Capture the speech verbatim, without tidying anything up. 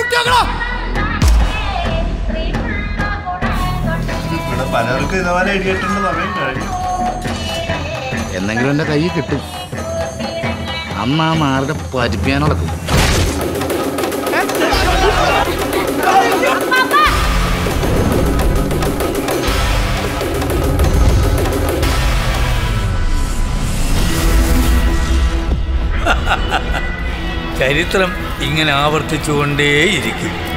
പലർക്കും ഇതുപോലെ ഇടിയിട്ടുണ്ട് സമയം കഴിഞ്ഞു. എന്നെങ്കിലും എന്റെ കൈ കിട്ടും. അന്ന് ആ മാരുടെ പരിപ്പിയാൻ നടക്കും. ചരിത്രം ഇങ്ങനെ ആവർത്തിച്ചുകൊണ്ടേയിരിക്കും.